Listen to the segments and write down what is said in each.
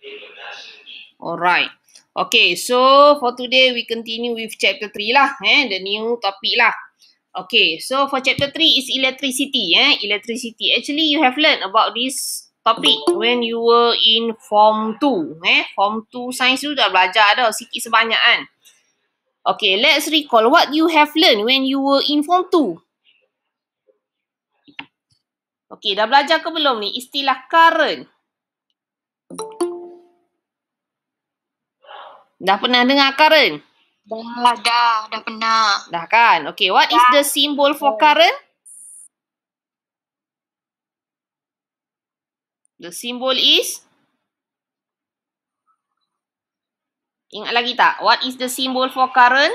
Alright. Okay, so for today we continue with chapter 3 lah, the new topic lah. Okay, so for chapter 3 is electricity, electricity. Actually, you have learned about this topic when you were in form 2, form 2 science tu dah belajar dah sikit sebanyak kan. Okay, let's recall what you have learned when you were in form 2. Okay, dah belajar ke belum ni istilah current? Dah pernah dengar current? Dah pernah. Dah kan? Okay, what is the symbol for current? The symbol is? Ingat lagi tak? What is the symbol for current?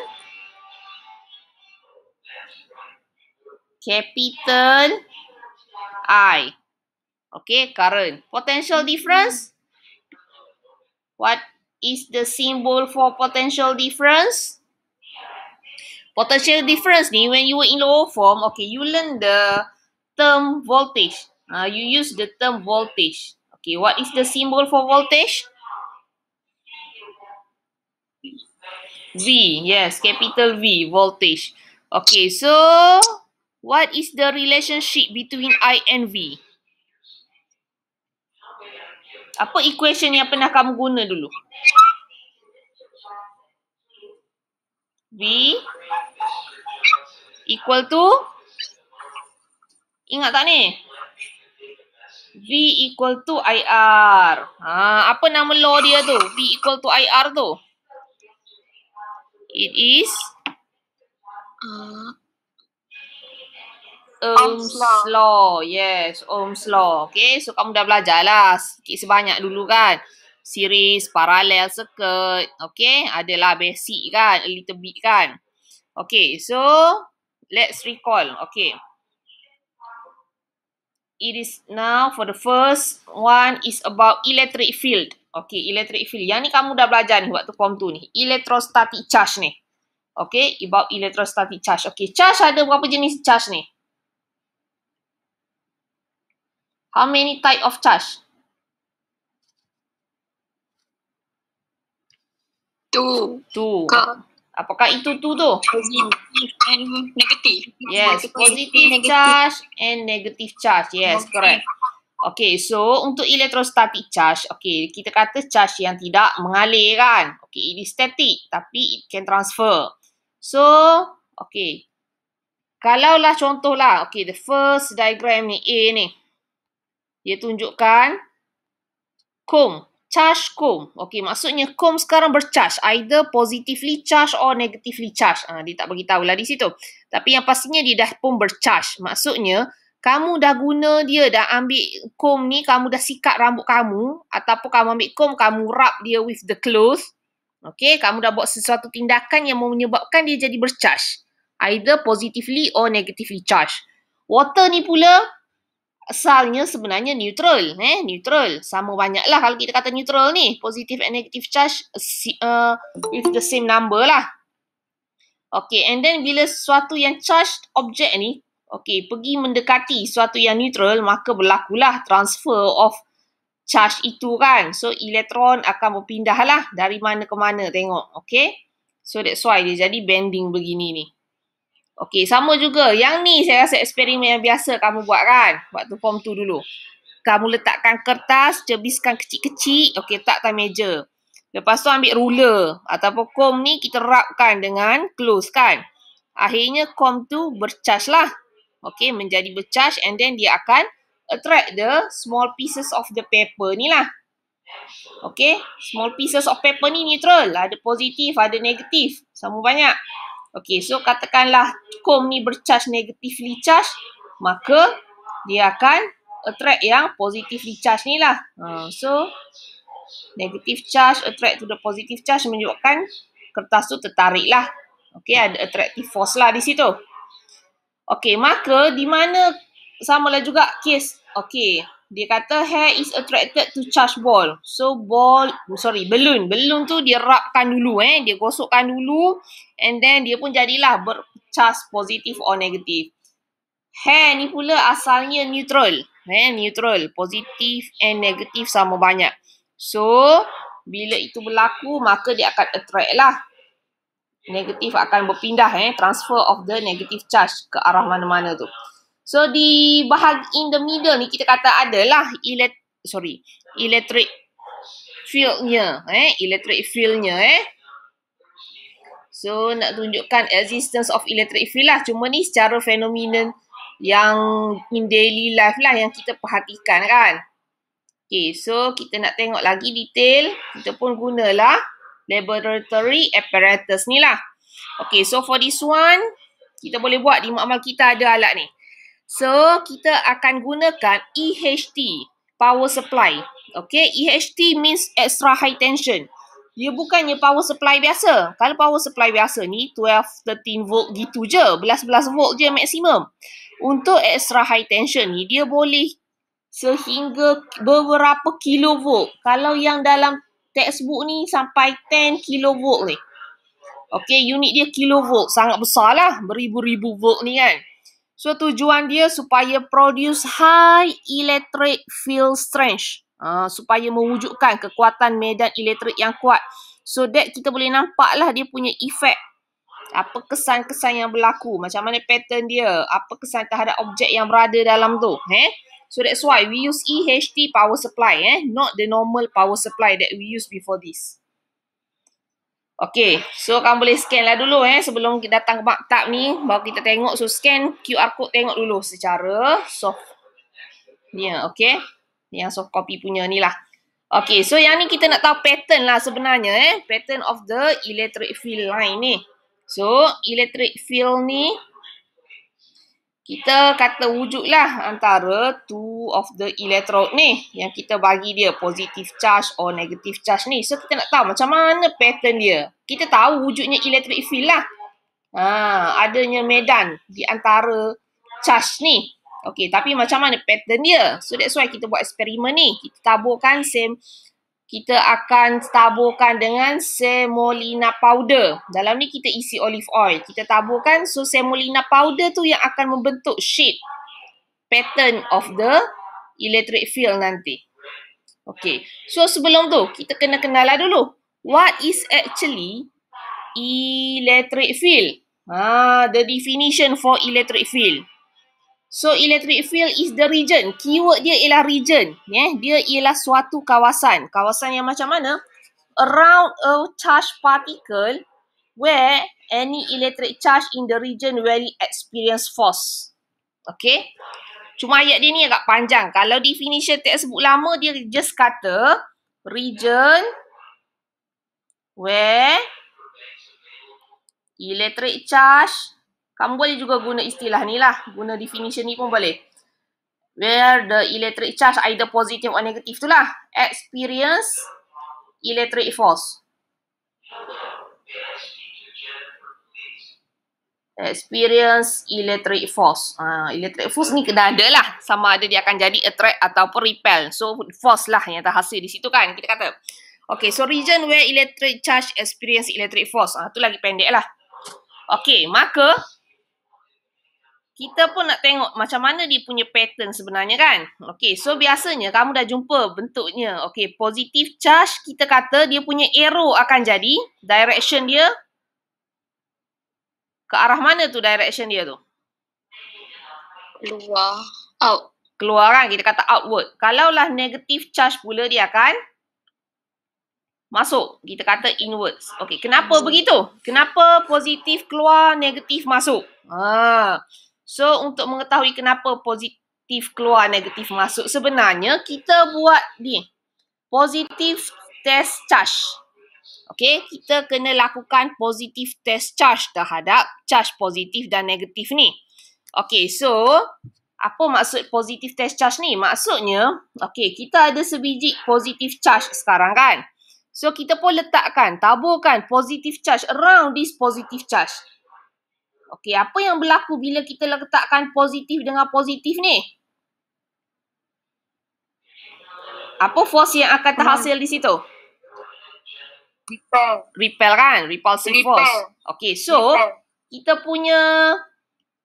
Capital I. Okay, current. Potential difference? What is the symbol for potential difference? Potential difference ni, when you were in lower form, okay, you learn the term voltage. You use the term voltage. Okay, what is the symbol for voltage? V, yes, capital V, voltage. Okay, so what is the relationship between I and V? Apa equation yang pernah kamu guna dulu? V equal to? Ingat tak ni? V equal to IR. Apa nama law dia tu? V equal to IR tu? It is Ohm's law. Yes, Ohm's law. Okay, so kamu dah belajar lah sikit sebanyak dulu kan. Series, parallel, circuit. Okay, adalah basic kan, a little bit kan. Okay, so let's recall. Okay. It is now for the first one is about electric field. Okay, electric field. Yang ni kamu dah belajar ni waktu form 2 ni. Electrostatic charge ni. Okay, about electrostatic charge. Okay, charge ada berapa jenis charge ni? How many type of charge? Two. Apakah itu tu? Positive and negative. Yes, positive charge and negative charge. Yes, correct. Okay, so untuk electrostatic charge, okay, kita kata charge yang tidak mengalir kan. Okay, it is static tapi it can transfer. So, okay. Kalaulah contohlah, okay, the first diagram ni A ni. Dia tunjukkan comb. Charge comb. Okay, maksudnya comb sekarang bercharge. Either positively charge or negatively charge. Dia tak beritahu lah di situ. Tapi yang pastinya dia dah pun bercharge. Maksudnya, kamu dah guna dia, dah ambil comb ni, kamu dah sikat rambut kamu. Ataupun kamu ambil comb, kamu rub dia with the cloth. Okay, kamu dah buat sesuatu tindakan yang menyebabkan dia jadi bercharge. Either positively or negatively charge. Water ni pula, asalnya sebenarnya neutral, neutral. Sama banyaklah kalau kita kata neutral ni, positive and negative charge with the same number lah. Okay, and then bila sesuatu yang charged object ni, okay, pergi mendekati sesuatu yang neutral, maka berlakulah transfer of charge itu kan. So, elektron akan berpindah lah dari mana ke mana, tengok, okay. So, that's why dia jadi bending begini ni. Okay, sama juga. Yang ni saya rasa eksperimen yang biasa kamu buat kan? Waktu form 2 dulu. Kamu letakkan kertas, cebiskan kecil-kecil. Okay, letak atas meja. Lepas tu ambil ruler. Ataupun comb ni kita rapkan dengan close kan? Akhirnya comb tu bercharge lah. Okay, menjadi bercharge and then dia akan attract the small pieces of the paper ni lah. Okay, small pieces of paper ni neutral. Ada positif, ada negatif. Sama banyak. Okay, so katakanlah comb ni bercharge negatively charge, maka dia akan attract yang positively charge ni lah. So, negative charge attract to the positive charge menyebabkan kertas tu tertarik lah. Okay, ada attractive force lah di situ. Okay, maka di mana samalah juga case. Okay, dia kata hair is attracted to charge ball. So, balloon. Balloon tu dia rapkan dulu, dia gosokkan dulu. And then dia pun jadilah bercharge positif or negatif. Hair ni pula asalnya neutral. Neutral. Positif and negatif sama banyak. So, bila itu berlaku, maka dia akan attract lah. Negatif akan berpindah, transfer of the negative charge ke arah mana-mana tu. So, di bahagi in the middle ni, kita kata adalah electric field-nya. Electric field-nya, So, nak tunjukkan existence of electric field lah. Cuma ni secara phenomenon yang in daily life lah yang kita perhatikan kan. Okay, so kita nak tengok lagi detail. Kita pun gunalah laboratory apparatus ni lah. Okay, so for this one, kita boleh buat di makmal kita ada alat ni. So, kita akan gunakan EHT, power supply. Okay, EHT means extra high tension. Dia bukannya power supply biasa. Kalau power supply biasa ni 12, 13 volt gitu je. 11 volt je maksimum. Untuk extra high tension ni, dia boleh sehingga beberapa kilovolt. Kalau yang dalam textbook ni sampai 10 kilovolt ni. Okay, unit dia kilovolt. Sangat besar lah. Beribu-ribu volt ni kan. So, tujuan dia supaya produce high electric field strength. Supaya mewujudkan kekuatan medan elektrik yang kuat. So that kita boleh nampak lah dia punya efek. Apa kesan-kesan yang berlaku. Macam mana pattern dia. Apa kesan terhadap objek yang berada dalam tu. So that's why we use EHT power supply. Not the normal power supply that we use before this. Okay. So kamu boleh scan lah dulu. Sebelum kita datang ke maktab ni. Baru kita tengok. So scan QR code tengok dulu secara soft. Ni okay. Yang soft copy punya ni lah. Okay, so yang ni kita nak tahu pattern lah sebenarnya. Pattern of the electric field line ni. So, electric field ni, kita kata wujud lah antara two of the electrode ni. Yang kita bagi dia positive charge or negative charge ni. So, kita nak tahu macam mana pattern dia. Kita tahu wujudnya electric field lah. Adanya medan di antara charge ni. Okay, tapi macam mana pattern dia? So, that's why kita buat eksperimen ni. Kita akan taburkan dengan semolina powder. Dalam ni kita isi olive oil. Kita taburkan. So, semolina powder tu yang akan membentuk shape pattern of the electric field nanti. Okay. So, sebelum tu, kita kena kenal lah dulu. What is actually electric field? The definition for electric field. So, electric field is the region. Keyword dia ialah region. Dia ialah suatu kawasan. Kawasan yang macam mana? Around a charged particle where any electric charge in the region will experience force. Okay? Cuma ayat dia ni agak panjang. Kalau definition textbook lama, dia just kata region where electric charge. Kamu boleh juga guna istilah ni lah. Guna definition ni pun boleh. Where the electric charge either positive or negative tu lah. Experience electric force. Experience electric force. Electric force ni kena ada lah. Sama ada dia akan jadi attract ataupun repel. So, force lah yang terhasil di situ kan. Kita kata. Okay, so region where electric charge experience electric force. Tu lagi pendek lah. Okay, maka kita pun nak tengok macam mana dia punya pattern sebenarnya kan. Okay, so biasanya kamu dah jumpa bentuknya. Okay, positive charge kita kata dia punya arrow akan jadi. Direction dia. Ke arah mana tu direction dia tu? Keluar. Out. Keluar kan, kita kata outward. Kalaulah negative charge pula dia akan masuk. Kita kata inwards. Okay, kenapa begitu? Kenapa positif keluar, negatif masuk? So, untuk mengetahui kenapa positif keluar, negatif masuk, sebenarnya kita buat ni. Positif test charge. Okay, kita kena lakukan positif test charge terhadap charge positif dan negatif ni. Okay, so, apa maksud positif test charge ni? Maksudnya, okay, kita ada sebiji positif charge sekarang kan? So, kita pun letakkan, taburkan positif charge around this positive charge. Okey, apa yang berlaku bila kita letakkan positif dengan positif ni? Apa force yang akan terhasil di situ? Repel. Repel kan? Repulsive force. Okey, so kita punya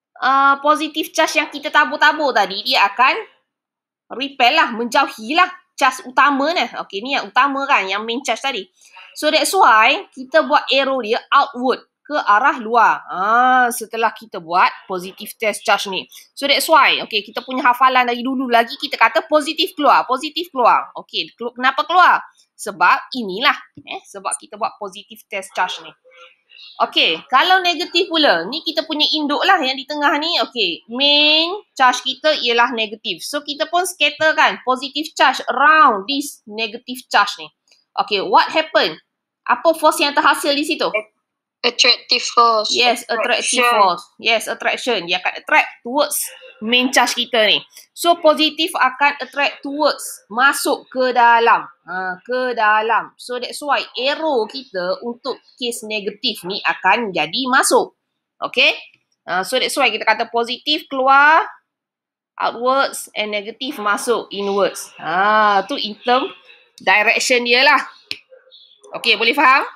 positive charge yang kita tabur-tabur tadi, dia akan repel lah, menjauhi lah. charge utama ni. Okey, ni yang utama kan, yang main charge tadi. So that's why kita buat arrow dia outward, ke arah luar. Setelah kita buat positive test charge ni. So that's why, okay, kita punya hafalan dari dulu lagi, kita kata positif keluar, positif keluar. Okay, kenapa keluar? Sebab inilah, sebab kita buat positive test charge ni. Okay, kalau negatif pula, ni kita punya induk lah yang di tengah ni. Okay, main charge kita ialah negatif. So kita pun scatter kan, positive charge around this negative charge ni. Okay, what happen? Apa force yang terhasil di situ? Attractive force. Yes, attractive force. Yes, attraction. Dia akan attract towards main charge kita ni. So, positif akan attract towards, masuk ke dalam. Ke dalam. So, that's why arrow kita untuk case negatif ni akan jadi masuk. Okay? So, that's why kita kata positif keluar, outwards, and negatif masuk, inwards. Tu in term direction dia lah. Okay, boleh faham?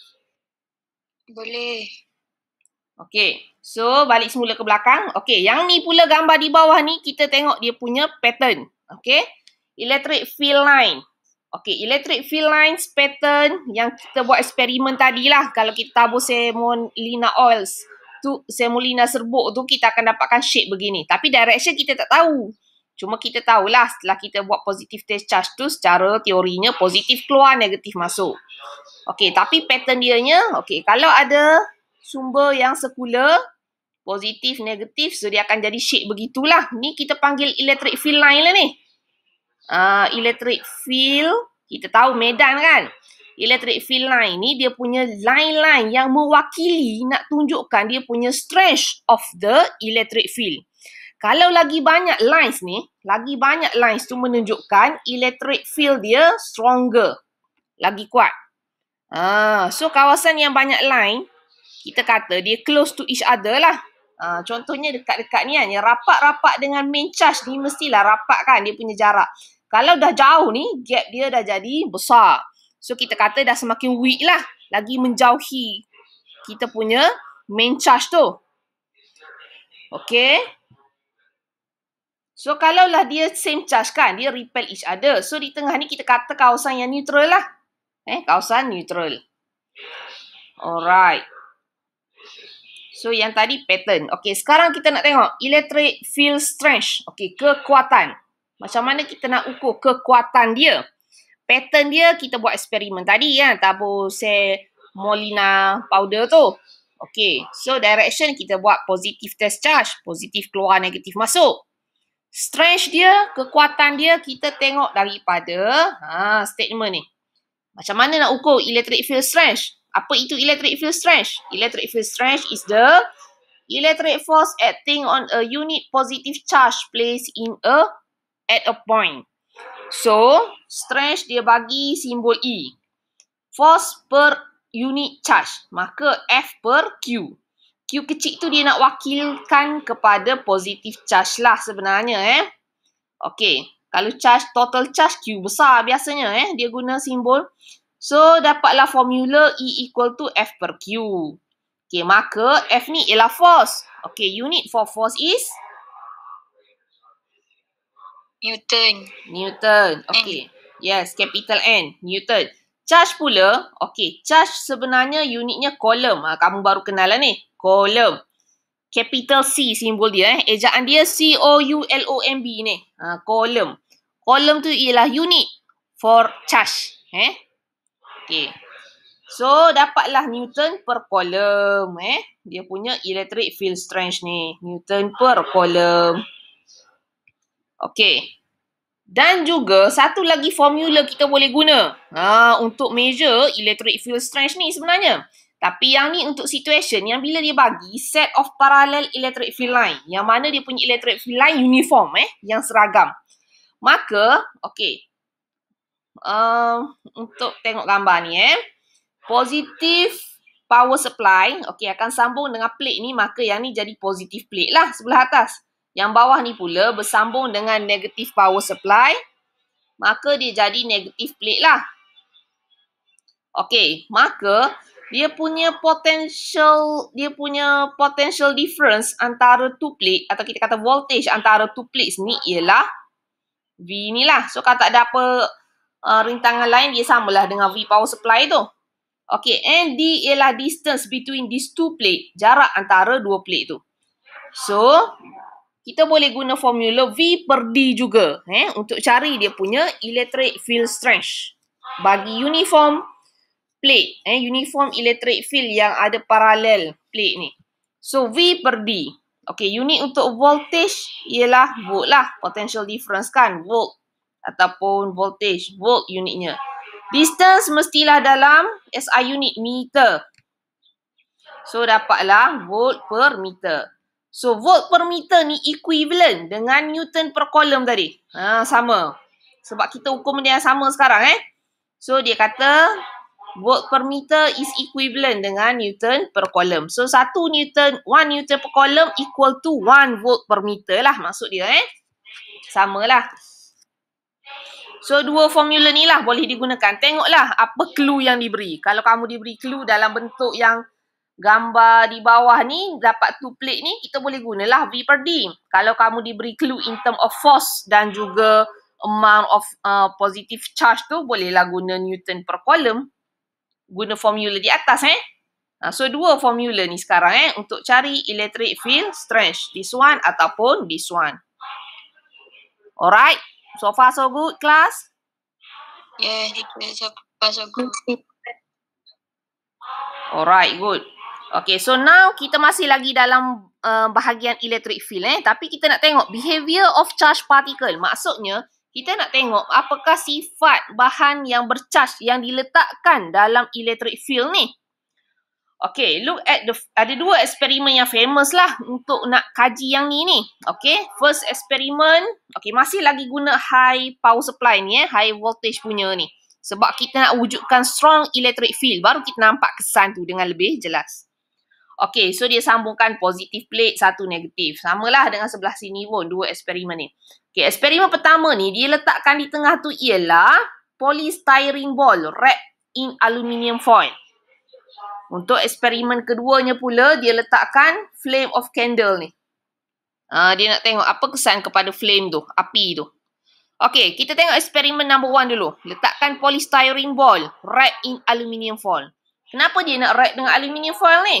Boleh. Okay, so balik semula ke belakang. Okay, yang ni pula gambar di bawah ni, kita tengok dia punya pattern. Okay, electric field line. Okay, electric field lines pattern yang kita buat eksperimen tadi lah. Kalau kita tabur semolina oils, semolina serbuk tu, kita akan dapatkan shape begini. Tapi direction kita tak tahu. Cuma kita tahulah setelah kita buat positive test charge tu, secara teorinya positif keluar, negatif masuk. Okey, tapi pattern dianya, okey, kalau ada sumber yang sekular, positif, negatif, so dia akan jadi shape begitulah. Ni kita panggil electric field line lah ni. Electric field, kita tahu medan kan. Electric field line ni dia punya line-line yang mewakili, nak tunjukkan dia punya strength of the electric field. Kalau lagi banyak lines ni, lagi banyak lines tu menunjukkan electric field dia stronger, lagi kuat. So kawasan yang banyak line, kita kata dia close to each other lah. Contohnya dekat-dekat ni kan, yang rapat-rapat dengan main charge ni mestilah rapat kan dia punya jarak. Kalau dah jauh ni, gap dia dah jadi besar. So kita kata dah semakin weak lah, lagi menjauhi kita punya main charge tu. Okay. So kalaulah dia same charge kan, dia repel each other. So di tengah ni kita kata kawasan yang neutral lah. Kawasan neutral. Alright. So yang tadi pattern. Okay, sekarang kita nak tengok electric field strength. Okay, kekuatan. Macam mana kita nak ukur kekuatan dia? Pattern dia kita buat eksperimen tadi kan, tabur semolina powder tu. Okay, so direction kita buat positive test charge. Positif keluar, negatif masuk. Strength dia, kekuatan dia kita tengok daripada statement ni. Macam mana nak ukur electric field strength? Apa itu electric field strength? Electric field strength is the electric force acting on a unit positive charge placed at a point. So, strength dia bagi simbol E. Force per unit charge. Maka F per Q. Q kecil tu dia nak wakilkan kepada positive charge lah sebenarnya. Okay. Kalau charge, total charge Q besar biasanya dia guna simbol. So, dapatlah formula E equal to F per Q. Okay, maka F ni ialah force. Okay, unit for force is? Newton. Newton. Okay. Yes, capital N. Newton. Charge pula, okay, charge sebenarnya unitnya coulomb. Kamu baru kenal lah ni. Coulomb. Capital C simbol dia. Ejaan dia C-O-U-L-O-M-B ni. Coulomb. Coulomb tu ialah unit for charge. Okay. So, dapatlah Newton per coulomb. Dia punya electric field strength ni. Newton per coulomb. Okay. Dan juga, satu lagi formula kita boleh guna. Untuk measure electric field strength ni sebenarnya. Tapi yang ni untuk situation yang bila dia bagi set of parallel electric field line. Yang mana dia punya electric field line uniform. Yang seragam. Maka, okay. Untuk tengok gambar ni positive power supply, okay, akan sambung dengan plate ni, maka yang ni jadi positive plate lah sebelah atas. Yang bawah ni pula bersambung dengan negative power supply, maka dia jadi negative plate lah. Okay, maka dia punya potential difference antara two plate, atau kita kata voltage antara two plates ni ialah V ni lah. So kalau tak ada apa rintangan lain, dia samalah dengan V power supply tu. Okay, and D ialah distance between these two plate. Jarak antara dua plate tu. So, kita boleh guna formula V per D juga. Untuk cari dia punya electric field strength. Bagi uniform plate. Uniform electric field yang ada paralel plate ni. So, V per D. Okay, unit untuk voltage ialah volt lah. Potential difference kan, volt. Ataupun voltage, volt unitnya. Distance mestilah dalam SI unit, meter. So, dapatlah volt per meter. So, volt per meter ni equivalent dengan Newton per coulomb tadi. Sama. Sebab kita hukum dia sama sekarang. So, dia kata volt per meter is equivalent dengan Newton per coulomb. So, 1 Newton per coulomb equal to 1 volt per meter lah maksud dia. Samalah. So, dua formula ni lah boleh digunakan. Tengoklah apa clue yang diberi. Kalau kamu diberi clue dalam bentuk yang gambar di bawah ni, dapat two plate ni, kita boleh gunalah V per D. Kalau kamu diberi clue in term of force dan juga amount of positive charge tu, bolehlah guna Newton per coulomb. Guna formula di atas. So, dua formula ni sekarang untuk cari electric field strength. This one ataupun this one. Alright. So far so good, class? Yeah, so far so good. Alright, good. Okay, so now kita masih lagi dalam bahagian electric field. Tapi kita nak tengok behavior of charged particle. Maksudnya, kita nak tengok apakah sifat bahan yang bercharge yang diletakkan dalam electric field ni. Okay, look at ada dua eksperimen yang famous lah untuk nak kaji yang ni. Okay, first eksperimen, okay, masih lagi guna high power supply ni, high voltage punya ni. Sebab kita nak wujudkan strong electric field, baru kita nampak kesan tu dengan lebih jelas. Okay, so dia sambungkan positive plate, satu negatif. Samalah dengan sebelah sini pun, dua eksperimen ni. Okay, eksperimen pertama ni, dia letakkan di tengah tu ialah polystyrene ball wrapped in aluminium foil. Untuk eksperimen keduanya pula, dia letakkan flame of candle ni. Dia nak tengok apa kesan kepada flame tu, api tu. Okay, kita tengok eksperimen number 1 dulu. Letakkan polystyrene ball wrapped in aluminium foil. Kenapa dia nak wrap dengan aluminium foil ni?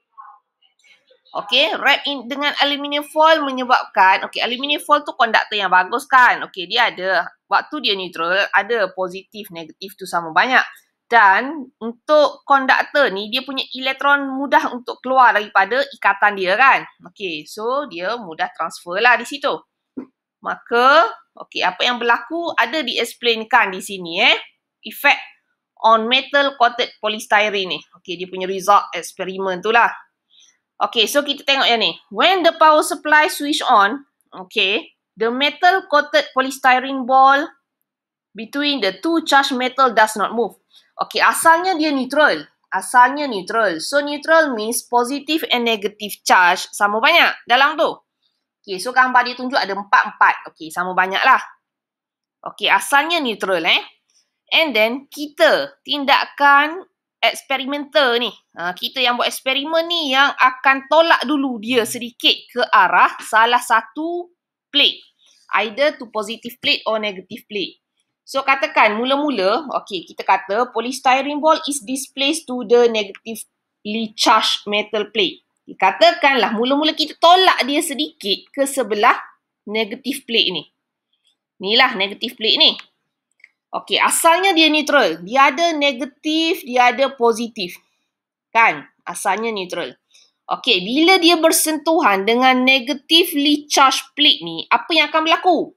Okay, wrap in dengan aluminium foil menyebabkan, okay, aluminium foil tu konduktor yang bagus kan. Okay, dia ada, waktu dia neutral, ada positif, negatif tu sama banyak. Dan untuk konduktor ni, dia punya elektron mudah untuk keluar daripada ikatan dia kan. Okay, so dia mudah transfer lah di situ. Maka, okay, apa yang berlaku ada di-explainkan di sini effect on metal coated polystyrene ni. Okay, dia punya result eksperimen tu lah. Okay, so kita tengok yang ni. When the power supply switch on, okay, the metal coated polystyrene ball between the two charged metal does not move. Okay, asalnya dia neutral. Asalnya neutral. So, neutral means positive and negative charge sama banyak dalam tu. Okay, so gambar dia tunjuk ada 4. Okay, sama banyak lah. Okay, asalnya neutral And then, kita tindakan eksperimental ni. Kita yang buat eksperimen ni yang akan tolak dulu dia sedikit ke arah salah satu plate. Either to positive plate or negative plate. So, katakan mula-mula, okay, kita kata polystyrene ball is displaced to the negatively charged metal plate. Katakanlah mula-mula kita tolak dia sedikit ke sebelah negative plate ni. Inilah negative plate ni. Okay, asalnya dia neutral. Dia ada negatif, dia ada positif. Kan? Asalnya neutral. Okay, bila dia bersentuhan dengan negatively charged plate ni, apa yang akan berlaku?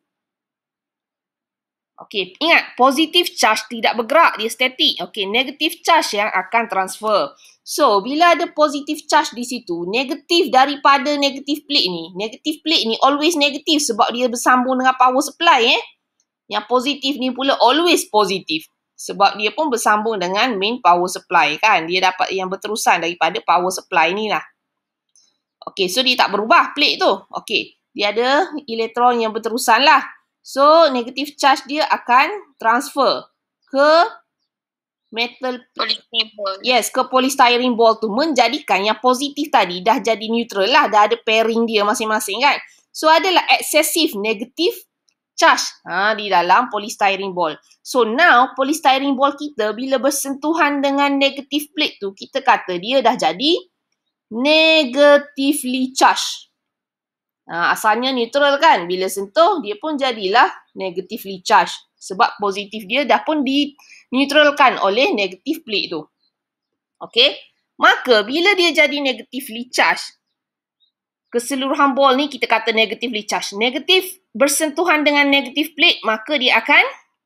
Okay, ingat, positive charge tidak bergerak, dia static. Okay, negative charge yang akan transfer. So, bila ada positive charge di situ, negatif daripada negative plate ni always negatif sebab dia bersambung dengan power supply. Yang positif ni pula always positif sebab dia pun bersambung dengan main power supply kan. Dia dapat yang berterusan daripada power supply ni lah. Okay, so dia tak berubah plate tu. Okay, dia ada elektron yang berterusan lah. So, negative charge dia akan transfer ke metal, yes, ke polystyrene ball tu, menjadikan yang positif tadi dah jadi neutral lah, dah ada pairing dia masing-masing kan. So, adalah excessive negative charge di dalam polystyrene ball. So now polystyrene ball kita bila bersentuhan dengan negative plate tu, kita kata dia dah jadi negatively charged. Asalnya neutral kan, bila sentuh dia pun jadilah negatively charged sebab positif dia dah pun di-neutralkan oleh negative plate tu. Okay, maka bila dia jadi negatively charged, keseluruhan ball ni kita kata negatively charged. Negatif bersentuhan dengan negative plate, maka dia akan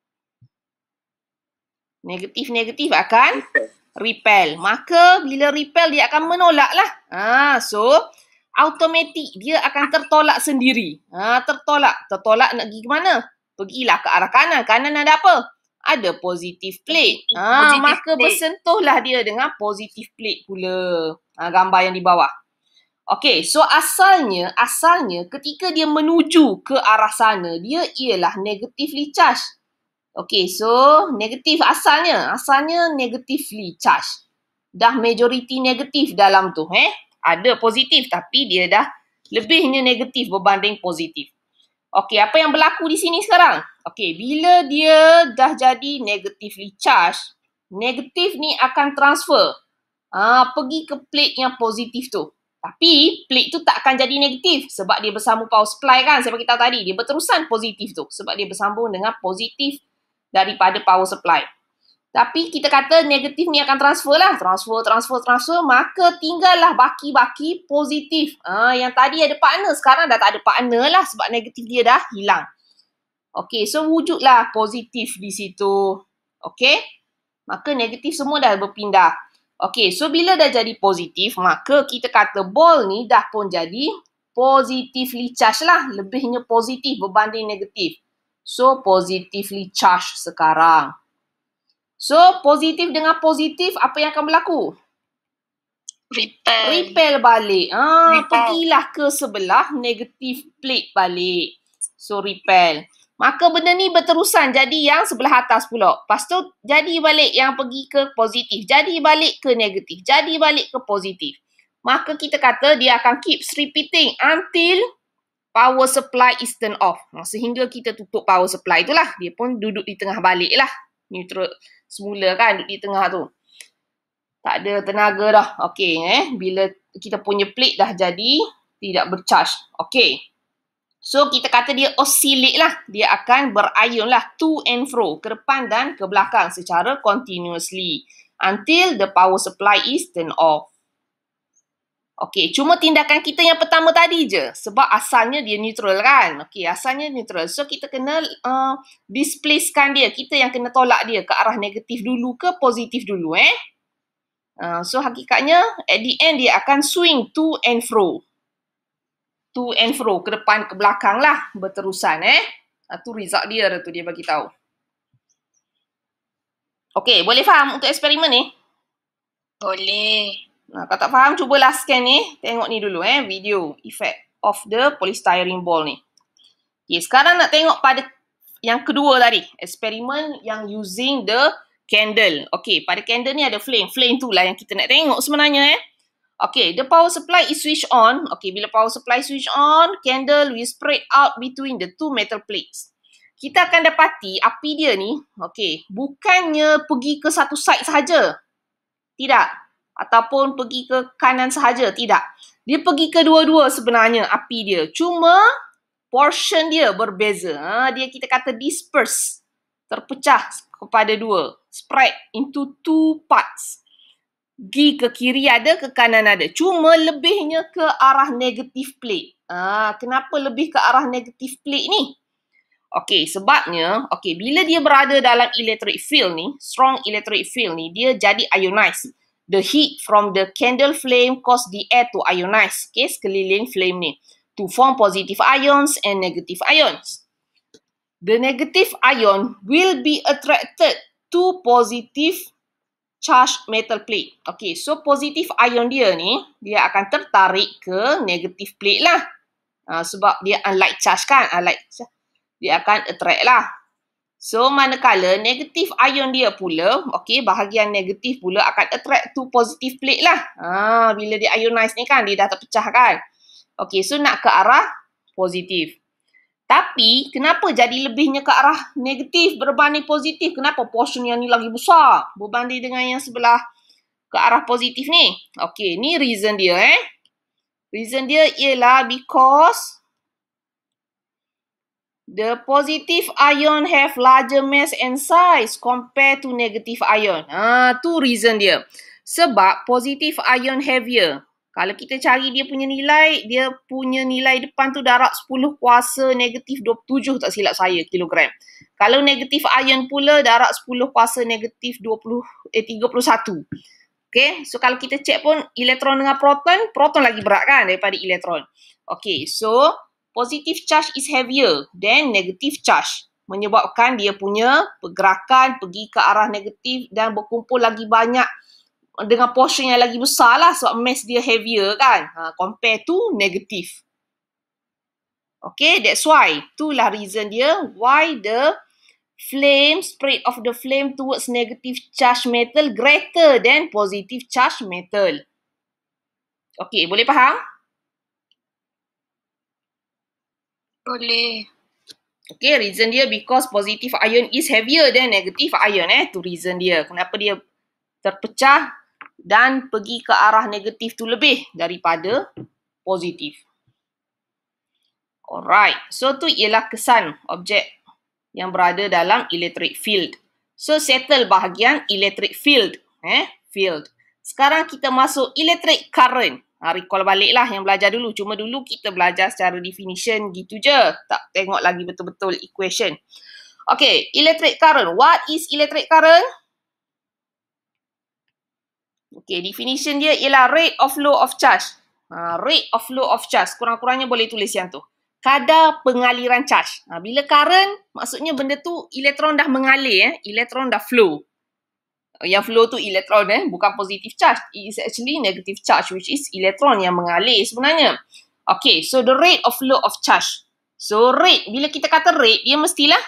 negatif akan repel. Maka bila repel dia akan menolak lah. So automatik dia akan tertolak sendiri. Tertolak nak pergi ke mana? Pergilah ke arah kanan. Kanan ada apa? Ada positive plate. Maka bersentuhlah dia dengan positive plate pula. Gambar yang di bawah. Okay, so asalnya ketika dia menuju ke arah sana, dia ialah negatively charged. Okay, so negatif asalnya negatively charged. Dah majority negatif dalam tu. Ada positif tapi dia dah lebihnya negatif berbanding positif. Okay, apa yang berlaku di sini sekarang? Okay, bila dia dah jadi negatively charged, negatif ni akan transfer. Pergi ke plate yang positif tu. Tapi plate tu tak akan jadi negatif sebab dia bersambung power supply kan. Saya bagi tahu tadi, dia berterusan positif tu sebab dia bersambung dengan positif daripada power supply. Tapi kita kata negatif ni akan transfer lah. Transfer. Maka tinggallah baki-baki positif. Yang tadi ada partner, sekarang dah tak ada partner lah sebab negatif dia dah hilang. Okay, so wujudlah positif di situ. Okay, maka negatif semua dah berpindah. Okay, so bila dah jadi positif, maka kita kata ball ni dah pun jadi positively charged lah. Lebihnya positif berbanding negatif. So, positively charged sekarang. So, positif dengan positif, apa yang akan berlaku? Repel balik. Pergilah ke sebelah negative plate balik. So, repel. Maka benda ni berterusan jadi yang sebelah atas pula. Lepas tu jadi balik yang pergi ke positif. Jadi balik ke negatif. Jadi balik ke positif. Maka kita kata dia akan keeps repeating until power supply is turned off. Sehingga kita tutup power supply tu lah. Dia pun duduk di tengah balik lah. Neutral semula kan duduk di tengah tu. Tak ada tenaga dah. Okay, bila kita punya plate dah jadi tidak bercharge. Okay. So, kita kata dia oscillate lah. Dia akan berayun lah to and fro, ke depan dan ke belakang secara continuously until the power supply is turned off. Okay, cuma tindakan kita yang pertama tadi je. Sebab asalnya dia neutral kan. Okay, asalnya neutral. So, kita kena displacekan dia. Kita yang kena tolak dia ke arah negatif dulu ke positif dulu. So, hakikatnya at the end dia akan swing to and fro. To and fro, ke depan, ke belakang lah. Berterusan, tu result dia tu dia bagi tahu. Okay, boleh faham untuk eksperimen ni? Boleh. Kalau tak faham, cubalah scan ni. Tengok ni dulu, video effect of the polystyrene ball ni. Okay, sekarang nak tengok pada yang kedua tadi. Eksperimen yang using the candle. Okay, pada candle ni ada flame. Flame tu lah yang kita nak tengok sebenarnya, Okay, the power supply is switched on. Okay, bila power supply switch on, candle will spread out between the two metal plates. Kita akan dapati api dia ni, okay, bukannya pergi ke satu side sahaja. Tidak. Ataupun pergi ke kanan sahaja. Tidak. Dia pergi ke dua-dua sebenarnya api dia. Cuma portion dia berbeza. Dia kita kata disperse. Terpecah kepada dua. Spread into two parts. Pergi ke kiri ada, ke kanan ada. Cuma lebihnya ke arah negative plate. Kenapa lebih ke arah negative plate ni? Okey, sebabnya, bila dia berada dalam electric field ni, strong electric field ni, dia jadi ionized. The heat from the candle flame cause the air to ionize. Okay, sekeliling flame ni. To form positive ions and negative ions. The negative ion will be attracted to positive charged metal plate. Okay, so positive ion dia ni, dia akan tertarik ke negative plate lah. Sebab dia unlike charge kan, dia akan attract lah. So, manakala negative ion dia pula, okay, bahagian negatif pula akan attract to positive plate lah. Bila dia ionize ni kan, dia dah terpecah kan. Okay, so nak ke arah positif. Tapi, kenapa jadi lebihnya ke arah negatif berbanding positif? Kenapa portion yang ni lagi besar berbanding dengan yang sebelah ke arah positif ni? Okey, ni reason dia Reason dia ialah because the positive ion have larger mass and size compared to negative ion. Tu reason dia. Sebab positive ion heavier. Kalau kita cari dia punya nilai depan tu darab 10 kuasa negatif 27 tak silap saya kilogram. Kalau negatif ion pula darab 10 kuasa negatif 31. Okay, so kalau kita cek pun elektron dengan proton lagi berat kan daripada elektron. Okay, so positive charge is heavier than negative charge. Menyebabkan dia punya pergerakan pergi ke arah negatif dan berkumpul lagi banyak dengan portion yang lagi besar lah sebab mass dia heavier kan compare to negative. Okay, that's why. Itulah reason dia why the spread of the flame towards negative charge metal greater than positive charge metal. Okay, boleh faham? Boleh. Okay, reason dia because positive ion is heavier than negative ion. Tu reason dia. Kenapa dia terpecah dan pergi ke arah negatif tu lebih daripada positif. Alright, so tu ialah kesan objek yang berada dalam electric field. So settle bahagian electric field. Field. Sekarang kita masuk electric current. Recall baliklah yang belajar dulu. Cuma dulu kita belajar secara definition gitu je. Tak tengok lagi betul-betul equation. Okay, electric current. What is electric current? Okay, definition dia ialah rate of flow of charge. Rate of flow of charge. Kurang-kurangnya boleh tulis yang tu. Kadar pengaliran charge. Bila current, maksudnya benda tu elektron dah mengalir. Elektron dah flow. Yang flow tu elektron, bukan positive charge. It is actually negative charge, which is elektron yang mengalir sebenarnya. Okay, so the rate of flow of charge. So rate, bila kita kata rate, dia mestilah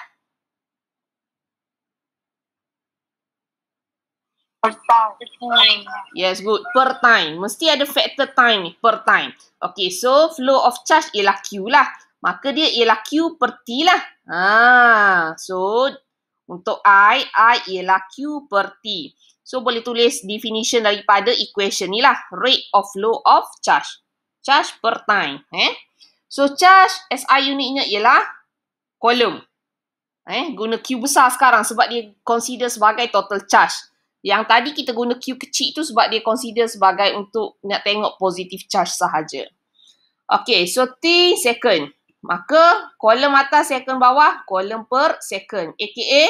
Per time. yes, good. Per time. Mesti ada faktor time ni. Per time. Okay, so flow of charge ialah Q lah. Maka dia ialah Q per T lah. So, untuk I ialah Q per T. So, boleh tulis definition daripada equation ni lah. Rate of flow of charge. Charge per time. So, charge SI unitnya ialah kolom. Guna Q besar sekarang sebab dia consider sebagai total charge. Yang tadi kita guna Q kecil tu sebab dia consider sebagai untuk nak tengok positive charge sahaja. Okay, so T second. Maka kolom atas second bawah, kolom per second. AKA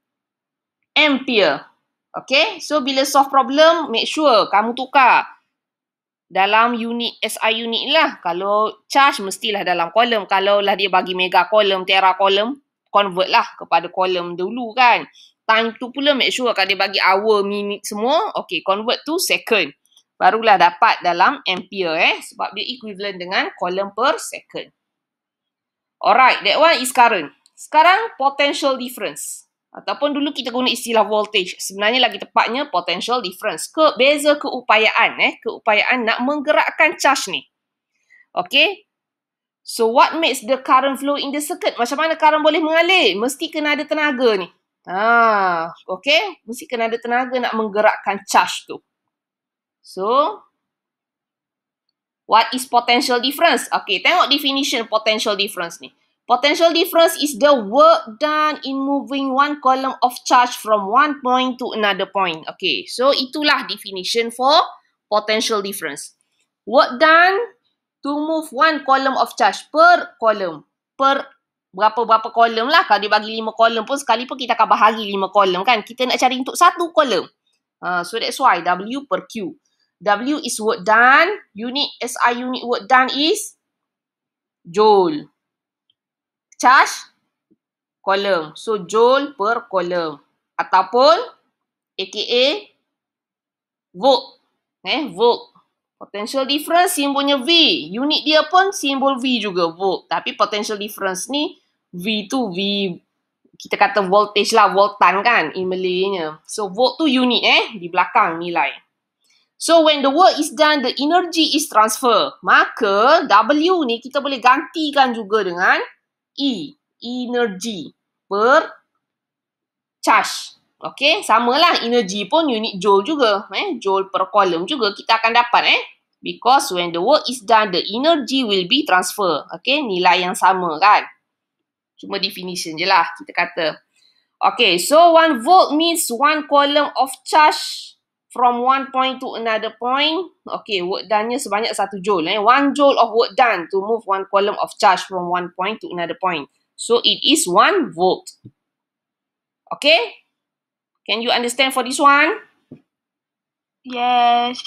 ampere. Okay, so bila solve problem, make sure kamu tukar dalam unit SI unit lah. Kalau charge mestilah dalam kolom. Kalau lah dia bagi mega kolom, tera kolom, convert lah kepada kolom dulu kan. Time tu pula make sure kalau dia bagi hour, minute semua, okay, convert to second. Barulah dapat dalam ampere sebab dia equivalent dengan kolom per second. Alright, that one is current. Sekarang potential difference. Ataupun dulu kita guna istilah voltage. Sebenarnya lagi tepatnya potential difference. Beza keupayaan. Keupayaan nak menggerakkan charge ni. Okay. So what makes the current flow in the circuit? Macam mana current boleh mengalir? Mesti kena ada tenaga ni. Okay. Mesti kena ada tenaga nak menggerakkan charge tu. So, what is potential difference? Okay, tengok definition potential difference ni. Potential difference is the work done in moving one column of charge from one point to another point. Okay, so itulah definition for potential difference. Work done to move one column of charge per column. Per berapa kolom lah. Kalau dia bagi 5 kolom pun sekali pun kita akan bahagi 5 kolom kan. Kita nak cari untuk 1 kolom. So that's why W per Q. W is work done. Unit SI unit work done is joule. Charge kolom. So joule per kolom. Ataupun aka volt. Volt. Potential difference simbolnya V. Unit dia pun simbol V juga volt. Tapi potential difference ni V tu V, kita kata voltage lah, voltan kan in Malay-nya. So volt tu unit di belakang nilai. So when the work is done, the energy is transfer. Maka W ni kita boleh gantikan juga dengan E, energy per charge. Okay, samalah energy pun unit joule juga. Joule per coulomb juga kita akan dapat. Because when the work is done, the energy will be transferred. Okay, nilai yang sama kan. Cuma definition je lah kita kata. Okay, so 1 volt means 1 coulomb of charge from one point to another point. Okay, work done-nya sebanyak 1 joule. 1 joule of work done to move 1 coulomb of charge from one point to another point. So it is 1 volt. Okay? Can you understand for this one? Yes.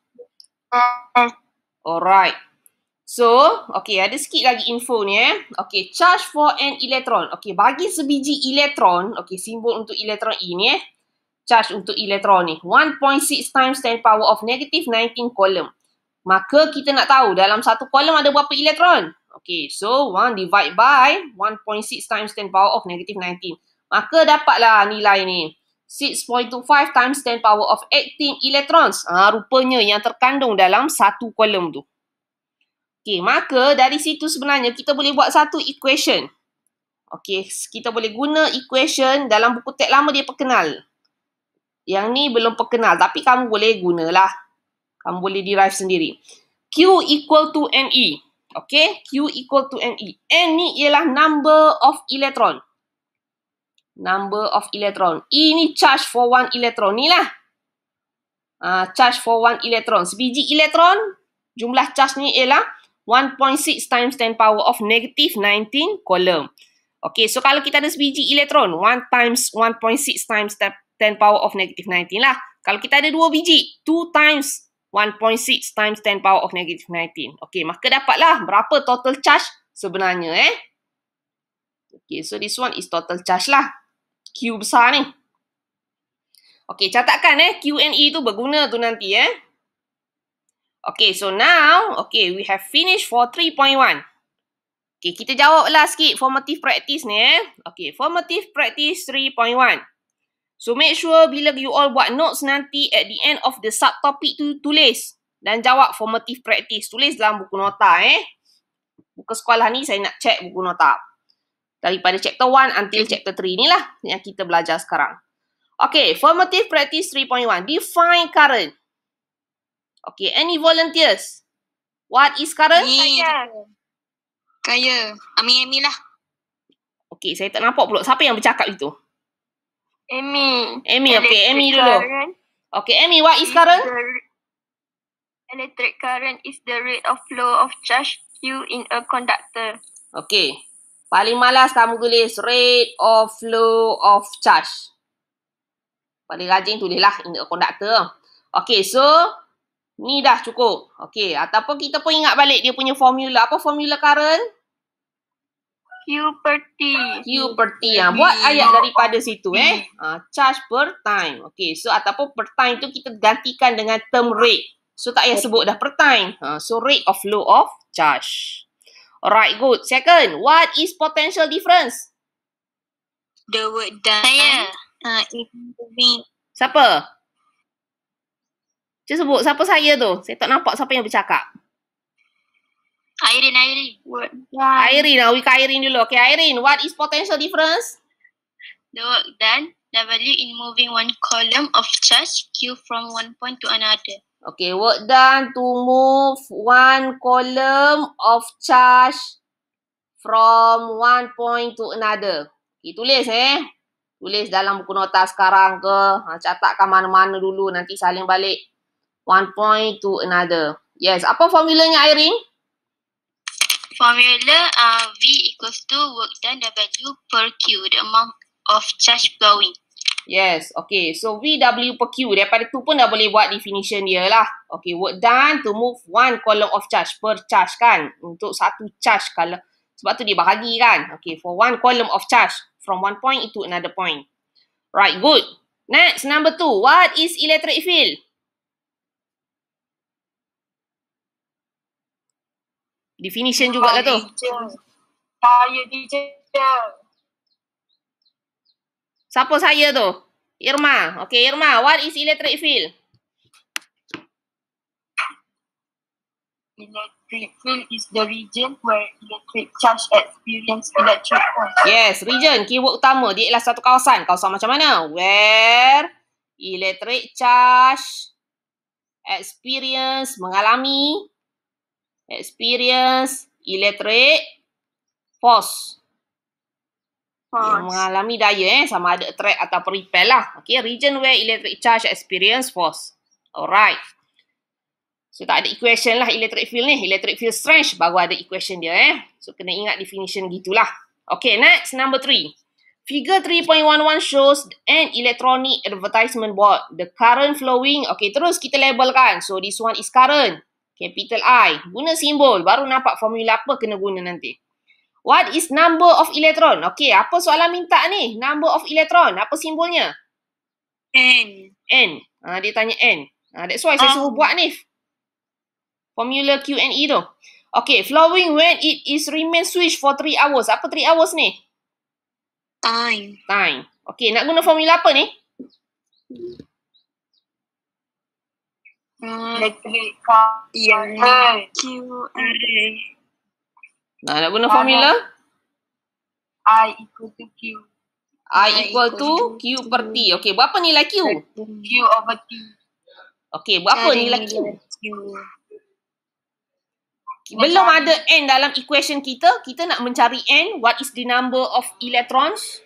Alright. So, okay, ada sikit lagi info ni Okay, charge for an electron. Okay, bagi sebiji elektron, okay, simbol untuk elektron E ni charge untuk elektron ni 1.6 times 10 power of negative 19 coulomb. Maka kita nak tahu dalam satu coulomb ada berapa elektron? Okay, so 1 divide by 1.6 times 10 power of negative 19. Maka dapatlah nilai ni. 6.25 times 10 power of 18 electrons. Rupanya yang terkandung dalam satu coulomb tu. Okay, maka dari situ sebenarnya kita boleh buat satu equation. Okay, kita boleh guna equation dalam buku teks lama dia perkenal. Yang ni belum perkenal tapi kamu boleh gunalah. Kamu boleh derive sendiri. Q equal to NE. Okay, Q equal to NE. N ni ialah number of electron. Number of electron. E ni charge for one electron ni lah. Charge for one electron. Sebiji elektron, jumlah charge ni ialah 1.6 times 10 power of negative 19 coulomb. Okay, so kalau kita ada sebiji elektron, 1 times 1.6 times 10 power of negative 19 lah. Kalau kita ada 2 biji, 2 times 1.6 times 10 power of negative 19. Okay, maka dapatlah berapa total charge sebenarnya Okay, so this one is total charge lah. Q besar ni. Okay, catatkan Q and E tu berguna tu nanti Okay, so now, okay, we have finished for 3.1. Okay, kita jawablah sikit formative practice ni Okay, formative practice 3.1. So make sure bila you all buat notes nanti at the end of the subtopic tu tulis dan jawab formative practice. Tulis dalam buku nota Buku sekolah ni saya nak check buku nota. Daripada chapter 1 until chapter 3 ni lah yang kita belajar sekarang. Okay, formative practice 3.1. Define current. Okay, any volunteers? What is current? Kaya. Ami lah. Okay, saya tak nampak pula. Siapa yang bercakap itu? Amy, okay, Amy dulu. Okay, Amy, what is current? Electric current is the rate of flow of charge Q in a conductor. Okay. Paling malas kamu tulis rate of flow of charge. Paling rajin tulislah in a conductor. Okay, so ni dah cukup. Okay, ataupun kita pun ingat balik dia punya formula. Apa formula current? Q per T. Q per T. Buat ayat daripada situ charge per time. Okay, so ataupun per time tu kita gantikan dengan term rate. So tak payah sebut dah per time. So rate of flow of charge. Alright, good. Second, what is potential difference? The work done. Saya. Improving. Siapa? Cuba sebut, siapa saya tu? Saya tak nampak siapa yang bercakap. Irene. Work done. Irene, we ke Irene dulu. Okay, Irene, what is potential difference? The work done. W in moving one coulomb of charge Q from one point to another. Okay, work done to move one coulomb of charge from one point to another. Okay, tulis Tulis dalam buku nota sekarang ke. Catatkan mana-mana dulu. Nanti saling balik. One point to another. Yes, apa formulanya Irene? Formula V equals to work done W per Q. The amount of charge flowing. Yes, okay. So VW per Q. Daripada tu pun dah boleh buat definition dia lah. Okay, work done to move one coulomb of charge per charge kan. Untuk satu charge kalau. Sebab tu dia bahagi kan. Okay, for one coulomb of charge from one point to another point. Right, good. Next, number 2. What is electric field? Definition jugalah tu. Saya teacher. Siapa saya tu? Irma. Okay, Irma. What is electric field? Electric field is the region where electric charge experience electric force. Yes, region. Keyword utama. Dia ialah satu kawasan. Kawasan macam mana? Where electric charge mengalami electric force. Yang mengalami daya sama ada attract atau repel lah. Okay, region where electric charge experience force. Alright. So tak ada equation lah electric field ni. Electric field strength baru ada equation dia So kena ingat definition gitulah. Okay, next number 3. Figure 3.11 shows an electronic advertisement board. The current flowing. Okay, terus kita labelkan. So this one is current. Capital I. Guna simbol. Baru nampak formula apa kena guna nanti. What is number of electron? Okay, apa soalan minta ni? Number of electron. Apa simbolnya? N. Dia tanya N. That's why saya suruh buat ni. Formula Q and E tu. Okay, flowing when it is remain switch for 3 hours. Apa 3 hours ni? Time. Okay, nak guna formula apa ni? Electric current. Q. Nak guna formula? I equal to Q. I equal to Q per T. Okay, berapa nilai Q? Q over T. Okay, berapa nilai Q? Belum ada N dalam equation kita. Kita nak mencari N. What is the number of electrons?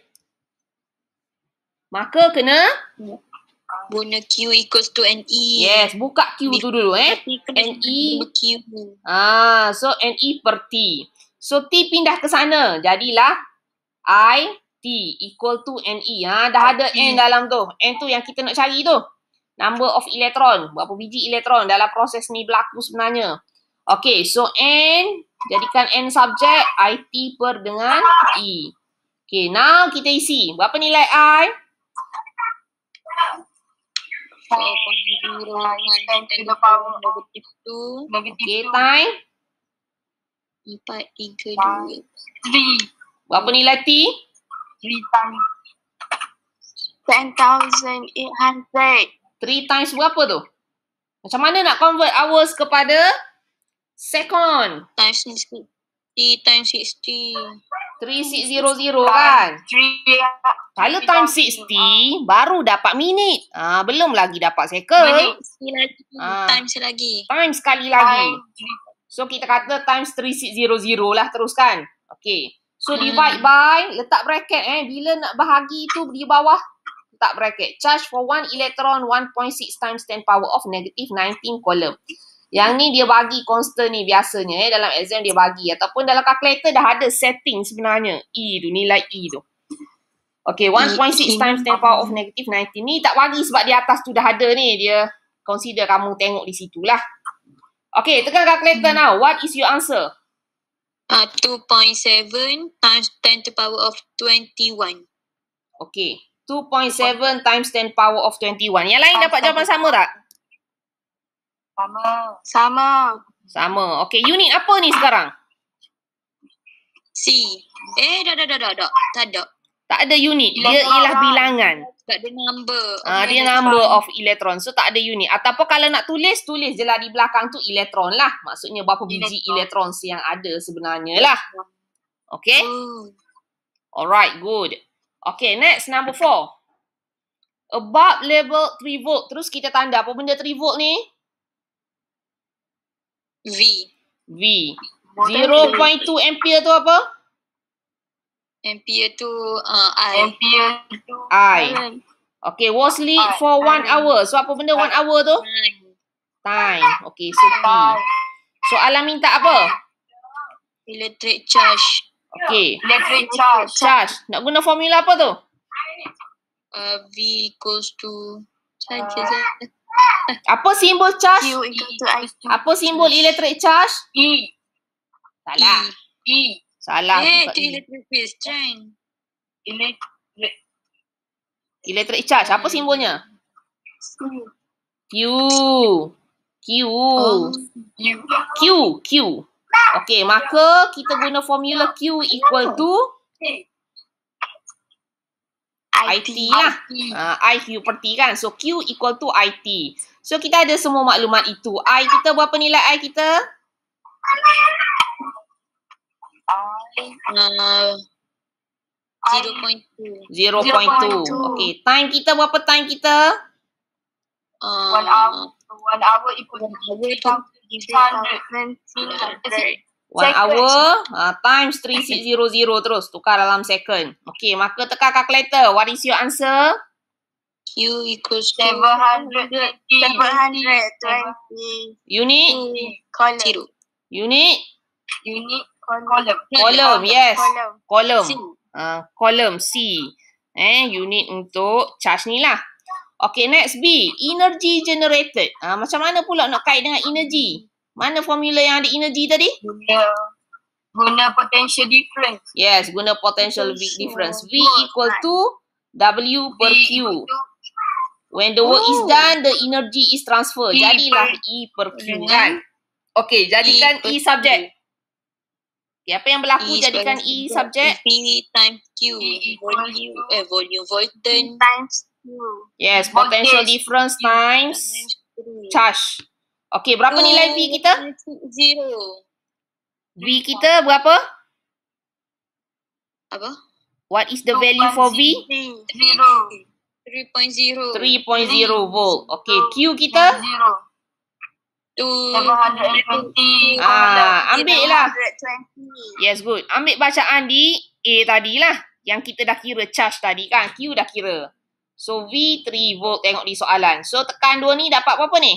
Maka kena guna Q equals to NE. Yes, buka Q tu dulu NE. So NE per T. So T pindah ke sana. Jadilah I T equal to NE. Dah ada N dalam tu. N tu yang kita nak cari tu. Number of electron. Berapa biji elektron dalam proses ni berlaku sebenarnya. Okay, so N. Jadikan N subjek. IT per dengan E. Okay, now kita isi. Berapa nilai I? 4.0 to the power negative 2. Okay, time? 4, 3, 2. 3. Berapa nilai T? 3 times 10,800. 3 times berapa tu? Macam mana nak convert hours kepada second? Times 60. T times 60. 3600 kan? Kalau times 60 baru dapat minit. Belum lagi dapat second. Times lagi. Times sekali lagi. So kita kata times 3600 lah terus kan? Okay. So divide by, letak bracket bila nak bahagi tu di bawah, letak bracket. Charge for 1 electron 1.6 times 10 power of negative 19 coulomb. Yang ni dia bagi constant ni biasanya dalam exam dia bagi. Ataupun dalam calculator dah ada setting sebenarnya. E tu, nilai E tu. Okay, 1.6 times 10 power of negative 19 ni tak bagi sebab di atas tu dah ada ni. Dia consider kamu tengok di situ lah. Okay, tekan calculator now. What is your answer? 2.7 times 10 to power of 21. Okay, 2.7 times 10 power of 21. Yang lain dapat jawapan sama tak? Sama. Okay, unit apa ni sekarang? C. Dah. Tak ada. Tak ada unit. Dia ialah bilangan. Tak ada number. Dia number of electron. So tak ada unit. Ataupun kalau nak tulis je lah di belakang tu elektron lah. Maksudnya berapa biji elektron yang ada sebenarnya lah. Okay? Alright, good. Okay, next number 4. Above level 3 volt. Terus kita tanda apa benda 3 volt ni? V. 0.2 ampere tu apa? Ampere tu I. Okay, was lit for 1 hour. So apa benda 1 hour tu? Time. Okay, so T. Soalan minta apa? Electric charge. Okay. Electric Charge. Nak guna formula apa tu? V equals to apa simbol charge? Q equals to I. Apa simbol electric charge? E. Salah. Salah. Itu electric field strength. Electric charge. Apa simbolnya? Q. Okay, maka kita guna formula Q equal to IT lah. IQ per T kan. So Q equal to IT. So kita ada semua maklumat itu. I kita berapa nilai I kita? 0.2. 0.2. Okay, time kita berapa time kita? 1 hour. 1 hour equal 1 hour times 3600 terus tukar dalam second. Okay, maka tekan calculator. What is your answer? Q equals 720 Unit? Zero. Unit? Column. Column, yes. Column. C. Column C. Unit untuk charge ni lah. Okay, next B. Energy generated. Macam mana pula nak kait dengan energy? Mana formula yang ada energy tadi? Guna potential difference. Yes, guna potential difference. V equal to W per Q. When the work is done, the energy is transferred. Jadilah E per Q kan? Okay, jadikan E subject. Okay, apa yang berlaku jadikan E subject? V times Q. Volume voltage times Q. Yes, potential difference times charge. Okay, berapa nilai V kita? 0. V kita berapa? Apa? What is the value for V? 3.0. 3.0 volt. Okay, Q kita? 720. Ambil lah. Yes, good. Ambil bacaan di A tadi lah. Yang kita dah kira charge tadi kan. Q dah kira. So, V 3 volt tengok di soalan. So, tekan 2 ni dapat berapa ni?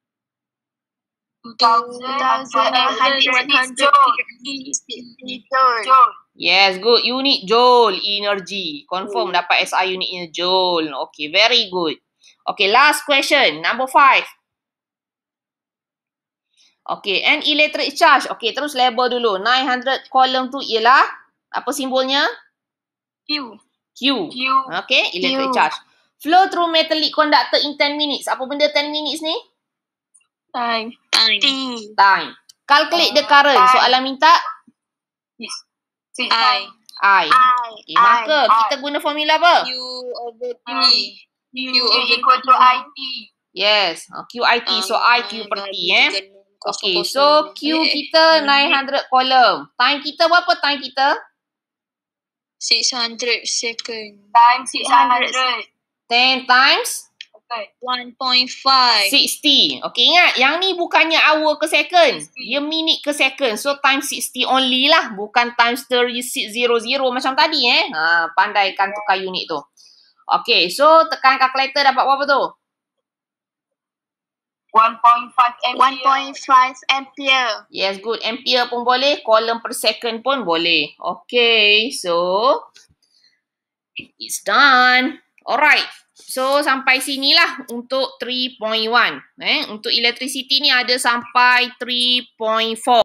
2,100 joule. Yes, good. Unit joule energy. Confirm dapat SI unitnya joule. Okay, very good. Okay, last question. Number 5. Okay, an electric charge. Okay, terus label dulu. 900 column tu ialah apa simbolnya? Q. Q. Okay, electric charge. Flow through metallic conductor in 10 minutes. Apa benda 10 minutes ni? Time. Calculate the current. Soalan minta? I. Okay, maka kita guna formula apa? Q over T. Q equal to IT. Yes, QIT. So, I Q per T. Okay, so Q kita 900 column. Time kita berapa time kita? 600 second. Time 600. 10 times? 1.5. 60. Okay, ingat. Yang ni bukannya hour ke second. Dia minit ke second. So, times 60 only lah. Bukan times 3600 macam tadi pandaikan tukar unit tu. Okay, so tekan calculator dapat berapa tu? 1.5 ampere. Yes, good. Ampere pun boleh. Column per second pun boleh. Okay, so it's done. Alright. So, sampai sinilah untuk 3.1. Untuk electricity ni ada sampai 3.4.